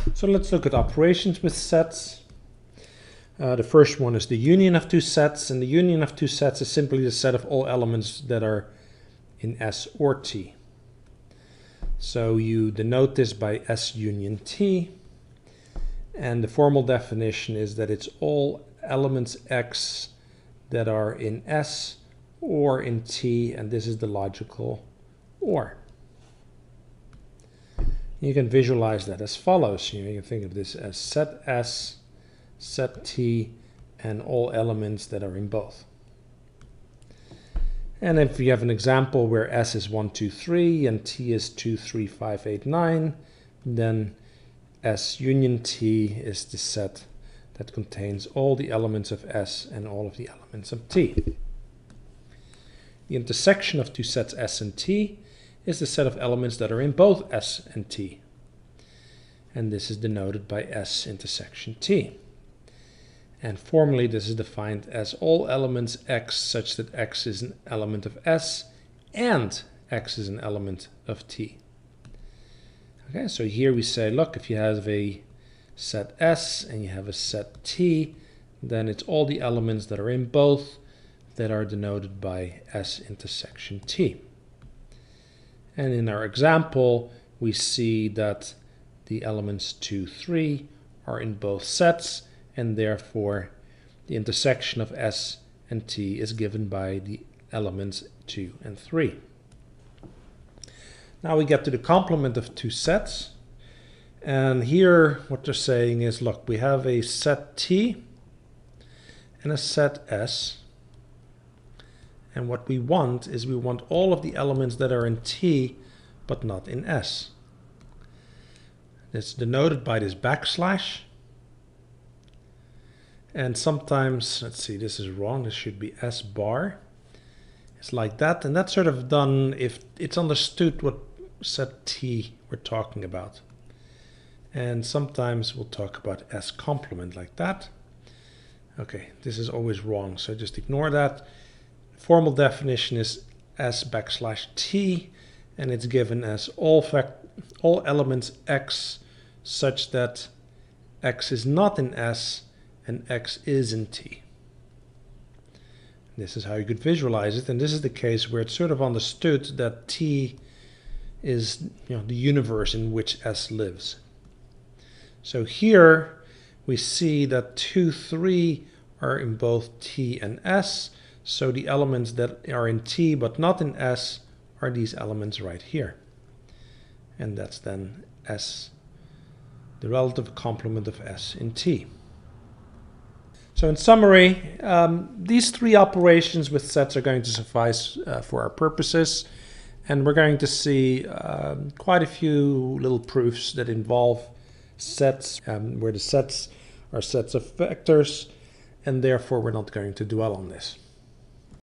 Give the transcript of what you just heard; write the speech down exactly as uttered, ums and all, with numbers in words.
So let's look at operations with sets. Uh, the first one is the union of two sets, and the union of two sets is simply the set of all elements that are in S or T. So you denote this by S union T, and the formal definition is that it's all elements X that are in S or in T, and this is the logical OR. You can visualize that as follows. You know, you can think of this as set S, set T, and all elements that are in both. And if you have an example where S is one, two, three and T is two, three, five, eight, nine, then S union T is the set that contains all the elements of S and all of the elements of T. The intersection of two sets S and T is the set of elements that are in both S and T. And this is denoted by S intersection T. And formally this is defined as all elements X such that X is an element of S and X is an element of T. Okay, so here we say, look, if you have a set S and you have a set T, then it's all the elements that are in both that are denoted by S intersection T. And in our example, we see that the elements two, three are in both sets, and therefore the intersection of S and T is given by the elements two and three. Now we get to the complement of two sets, and here what they're saying is, look, we have a set T and a set S, and what we want is we want all of the elements that are in T but not in S. It's denoted by this backslash. And sometimes, let's see, this is wrong. This should be S bar. It's like that. And that's sort of done if it's understood what set T we're talking about. And sometimes we'll talk about S complement like that. Okay, this is always wrong, so just ignore that. Formal definition is S backslash T, and it's given as all fact all elements X such that X is not in S and X is in T. This is how you could visualize it, and this is the case where it's sort of understood that T is, you know, the universe in which S lives. So here we see that two, three are in both T and S. So the elements that are in T but not in S are these elements right here. And that's then S, the relative complement of S in T. So in summary, um, these three operations with sets are going to suffice uh, for our purposes. And we're going to see uh, quite a few little proofs that involve sets, um, where the sets are sets of vectors, and therefore we're not going to dwell on this.